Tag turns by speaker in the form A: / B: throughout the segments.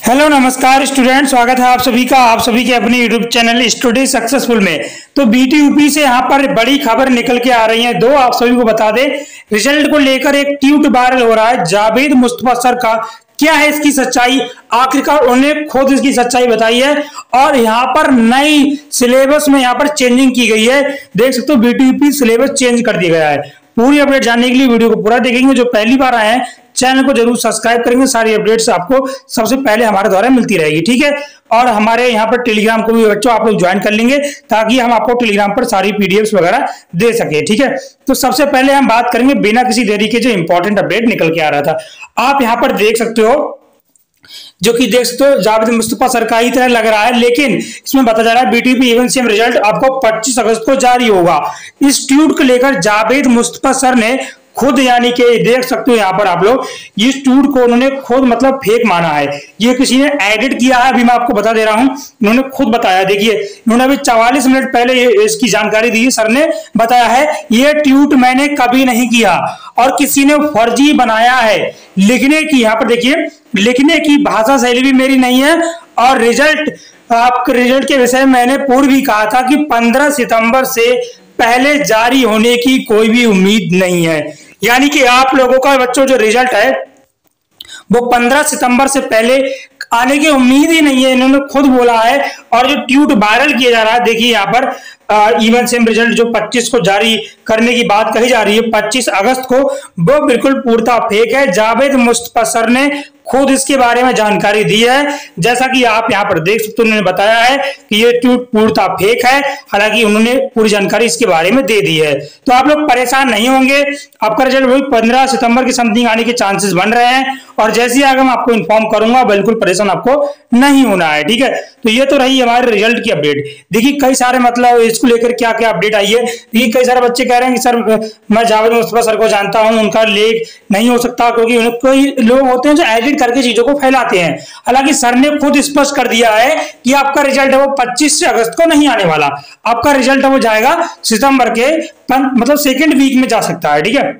A: Hello नमस्कार student, स्वागत है आप सभी का आप सभी के अपने यूट्यूब चैनल स्टडी सक्सेसफुल में। तो बीटीयूपी से यहाँ पर बड़ी खबर निकल के आ रही है। दो आप सभी को बता दें, रिजल्ट को लेकर एक ट्वीट वायरल हो रहा है जावेद मुस्तफा सर का। क्या है इसकी सच्चाई? आखिरकार उन्होंने खुद इसकी सच्चाई बताई है और यहाँ पर नई सिलेबस में यहाँ पर चेंजिंग की गई है। देख सकते हो बीटीयूपी सिलेबस चेंज कर दिया गया है। पूरी अपडेट जानने के लिए वीडियो को पूरा देखेंगे। जो पहली बार आए हैं चैनल को जरूर सब्सक्राइब करेंगे, सारी अपडेट्स आपको सबसे पहले हमारे द्वारा मिलती रहेगी, ठीक है। और हमारे यहाँ पर टेलीग्राम को भी बच्चों आप लोग ज्वाइन कर लेंगे ताकि हम आपको टेलीग्राम पर सारी पीडीएफ्स वगैरह दे सके, ठीक है। तो सबसे पहले हम बात करेंगे बिना किसी देरी के जो इंपॉर्टेंट अपडेट निकल के आ रहा था। आप यहाँ पर देख सकते हो, जो कि देख सकते हो जावेद मुस्तफा सर का ही तरह लग रहा है, लेकिन इसमें बताया जा रहा है बीटीयूपी इवन सेम रिजल्ट आपको 25 अगस्त को जारी होगा। इस ट्वीट को लेकर जावेद मुस्तफा सर ने खुद, यानी कि देख सकते हो यहाँ पर आप लोग, इस ट्वीट को उन्होंने खुद मतलब फेक माना है। ये किसी ने एडिट किया है, अभी मैं आपको बता दे रहा हूं। इन्होंने खुद बताया, देखिए इन्होंने अभी 44 मिनट पहले इसकी जानकारी दी। सर ने बताया है ये ट्वीट मैंने कभी नहीं किया और किसी ने फर्जी बनाया है। लिखने की, यहाँ पर देखिए, लिखने की भाषा शैली भी मेरी नहीं है और रिजल्ट, आपके रिजल्ट के विषय में मैंने पूर्व भी कहा था कि 15 सितंबर से पहले जारी होने की कोई भी उम्मीद नहीं है। यानी कि आप लोगों का बच्चों जो रिजल्ट है वो 15 सितंबर से पहले आने की उम्मीद ही नहीं है, इन्होंने खुद बोला है। और जो ट्वीट वायरल किया जा रहा है, देखिए यहाँ पर इवन सेम रिजल्ट जो 25 को जारी करने की बात कही जा रही है 25 अगस्त को, वो बिल्कुल पूर्णतः फेक है। जावेद मुस्तफा सर ने खुद इसके बारे में जानकारी दी है। जैसा कि आप यहाँ पर देख सकते हो, उन्होंने बताया है कि ये ट्वीट पूर्णतः फेक है, हालांकि उन्होंने पूरी जानकारी इसके बारे में दे दी है। तो आप लोग परेशान नहीं होंगे, आपका रिजल्ट वही 15 सितंबर की समथिंग आने के चांसेस बन रहे हैं और जैसे ही आगे मैं आपको इन्फॉर्म करूंगा, बिल्कुल परेशान आपको नहीं होना है, ठीक है। तो ये तो रही हमारे रिजल्ट की अपडेट। देखिए कई सारे मतलब इसको लेकर क्या क्या अपडेट आई है। देखिए कई सारे बच्चे कह रहे हैं कि सर मैं जावेद मुस्तफा सर को जानता हूं, उनका लेख नहीं हो सकता क्योंकि उन्हें कोई लोग होते हैं जो एडिट करके चीजों को फैलाते हैं। हालांकि सर ने खुद स्पष्ट कर दिया है कि आपका रिजल्ट है वो 25 अगस्त को नहीं आने वाला। आपका रिजल्ट है वो जाएगा सितंबर के मतलब सेकेंड वीक में जा सकता है, ठीक है।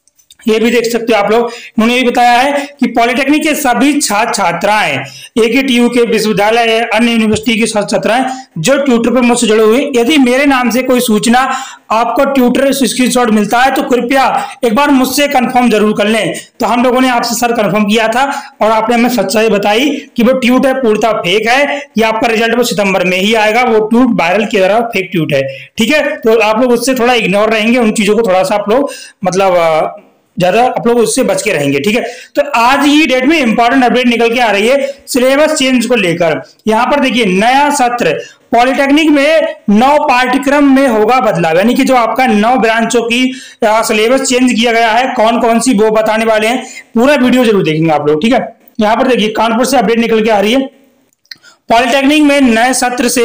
A: ये भी देख सकते हो आप लोग, उन्होंने ये बताया है कि पॉलिटेक्निक के सभी छात्र छात्राएं, AKTU के विश्वविद्यालय या अन्य यूनिवर्सिटी के छात्र छात्राएं जो ट्विटर पर मुझसे जुड़े हुए, यदि मेरे नाम से कोई सूचना आपको ट्विटर स्क्रीनशॉट मिलता है तो कृपया एक बार मुझसे कंफर्म जरूर कर लें। तो हम लोगों ने आपसे सर कंफर्म किया था और आपने हमें सच्चाई बताई कि वो ट्वीट है पूर्णतः फेक है, कि आपका रिजल्ट वो सितंबर में ही आएगा। वो ट्वीट वायरल किया जा रहा फेक ट्वीट है, ठीक है। तो आप लोग उससे थोड़ा इग्नोर रहेंगे, उन चीजों को थोड़ा सा आप लोग मतलब ज्यादा आप लोग उससे बच के रहेंगे, ठीक है। तो आज ही डेट में इंपॉर्टेंट अपडेट निकल के आ रही है सिलेबस चेंज को लेकर। यहां पर देखिए नया सत्र पॉलिटेक्निक में 9 पाठ्यक्रम में होगा बदलाव, यानी कि जो आपका 9 ब्रांचों की सिलेबस चेंज किया गया है, कौन कौन सी वो बताने वाले हैं। पूरा वीडियो जरूर देखेंगे आप लोग, ठीक है। यहाँ पर देखिए कानपुर से अपडेट निकल के आ रही है। पॉलिटेक्निक में नए सत्र से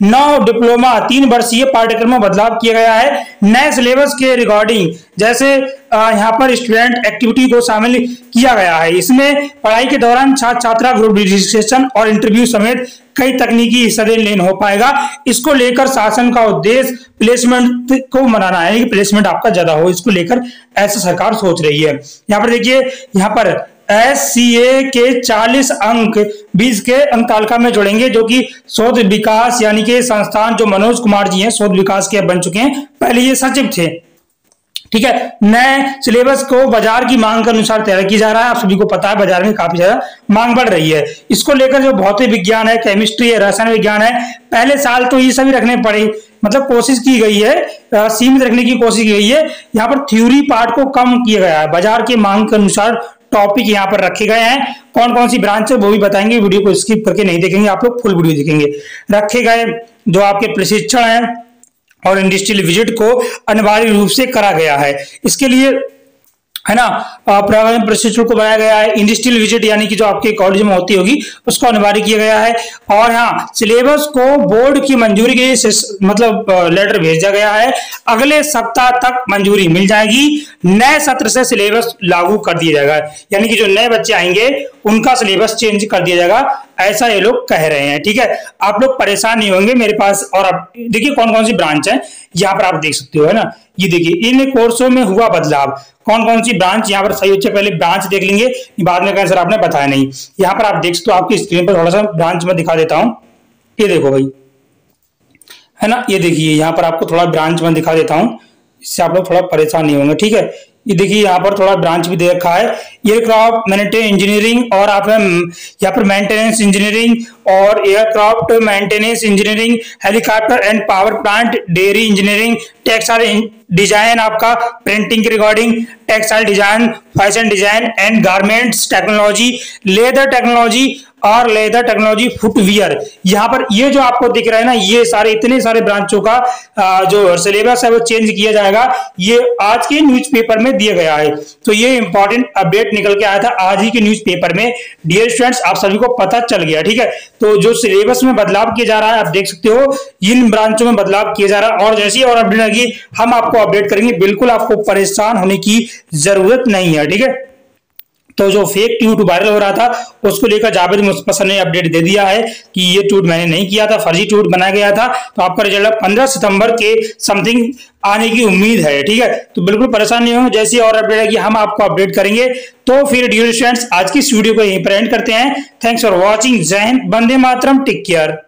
A: 9 डिप्लोमा 3 वर्षीय पाठ्यक्रम में बदलाव किया गया है। नए सिलेबस के रिकॉर्डिंग जैसे यहाँ पर स्टूडेंट एक्टिविटी को शामिल किया गया है। इसमें पढ़ाई के दौरान छात्र छात्रा ग्रुप रजिस्ट्रेशन और इंटरव्यू समेत कई तकनीकी हिस्सा लेन हो पाएगा। इसको लेकर शासन का उद्देश्य प्लेसमेंट को बनाना है, प्लेसमेंट आपका ज्यादा हो, इसको लेकर ऐसा सरकार सोच रही है। यहाँ पर देखिए, यहाँ पर SCA के 40 अंक 20 के अंक तालिका में जोड़ेंगे, जो कि शोध विकास यानी कि संस्थान जो मनोज कुमार जी हैं शोध विकास के बन चुके हैं, पहले ये सचिव थे, ठीक है। नए सिलेबस को बाजार की मांग के अनुसार तैयार किया जा रहा है। आप सभी को पता है बाजार में काफी ज्यादा मांग बढ़ रही है। इसको लेकर जो भौतिक विज्ञान है, केमिस्ट्री है, रसायन विज्ञान है, पहले साल तो ये सभी रखने पड़े, मतलब कोशिश की गई है, सीमित रखने की कोशिश की गई है। यहाँ पर थ्योरी पार्ट को कम किया गया है, बाजार की मांग के अनुसार टॉपिक यहाँ पर रखे गए हैं। कौन कौन सी ब्रांच है वो भी बताएंगे, वीडियो को स्किप करके नहीं देखेंगे, आप लोग फुल वीडियो देखेंगे। रखे गए जो आपके प्रशिक्षण है और इंडस्ट्रियल विजिट को अनिवार्य रूप से करा गया है। इसके लिए है ना प्रशिक्षण को बनाया गया है। इंडस्ट्रियल विजिट यानी कि जो आपके कॉलेज में होती होगी उसको अनिवार्य किया गया है। और हाँ, सिलेबस को बोर्ड की मंजूरी के लिए मतलब लेटर भेजा गया है। अगले सप्ताह तक मंजूरी मिल जाएगी। नए सत्र से सिलेबस लागू कर दिया जाएगा, यानी कि जो नए बच्चे आएंगे उनका सिलेबस चेंज कर दिया जाएगा ऐसा ये लोग कह रहे हैं। ठीक है, आप लोग परेशान नहीं होंगे मेरे पास। और आप देखिए कौन कौन सी ब्रांच है यहाँ पर आप देख सकते हो, है ना। ये देखिए इन कोर्सों में हुआ बदलाव, कौन कौन सी ब्रांच यहाँ पर सही हो। पहले ब्रांच देख लेंगे, बाद में कहें सर आपने बताया नहीं। यहाँ पर आप देख सकते हो, आपकी स्क्रीन पर थोड़ा सा ब्रांच में दिखा देता हूँ। ये देखो भाई, है ना, ये देखिए यहाँ पर आपको थोड़ा ब्रांच में दिखा देता हूँ, इससे आप लोग थोड़ा परेशान नहीं होंगे। ठीक है, ये देखिए यहाँ पर थोड़ा ब्रांच भी दे रखा है, एयरक्राफ्ट मेंटेन इंजीनियरिंग, और आप यहाँ पर मेंटेनेंस इंजीनियरिंग और aircraft maintenance engineering, helicopter and power plant, dairy engineering, textile design, आपका प्रिंटिंग की recording, textile design, fashion design and garments technology, leather technology और लेदर टेक्नोलॉजी फुटवियर। यहाँ पर ये जो आपको दिख रहा है ना, ये सारे इतने सारे ब्रांचों का जो सिलेबस है वो चेंज किया जाएगा, ये आज के न्यूज़पेपर में दिया गया है। तो ये इंपॉर्टेंट अपडेट निकल के आया था आज ही के न्यूज़पेपर में। डियर स्टूडेंट्स, आप सभी को पता चल गया। ठीक है, तो जो सिलेबस में बदलाव किया जा रहा है आप देख सकते हो, इन ब्रांचों में बदलाव किया जा रहा है, और जैसी और अपडेट आएगी हम आपको अपडेट करेंगे। बिल्कुल आपको परेशान होने की जरूरत नहीं है। ठीक है, तो जो फेक ट्वीट वायरल हो रहा था उसको लेकर जावेद मुस्तफा ने अपडेट दे दिया है कि ये ट्वीट मैंने नहीं किया था, फर्जी ट्वीट बनाया गया था। तो आपका रिजल्ट 15 सितंबर के समथिंग आने की उम्मीद है। ठीक है, तो बिल्कुल परेशान नहीं हो, जैसी और अपडेट है कि हम आपको अपडेट करेंगे। तो फिर डियर स्टूडेंट्स, आज की इस वीडियो को यहीं पर एंड करते हैं। Thanks for watching. जय हिंद, वंदे मातरम, टेक केयर।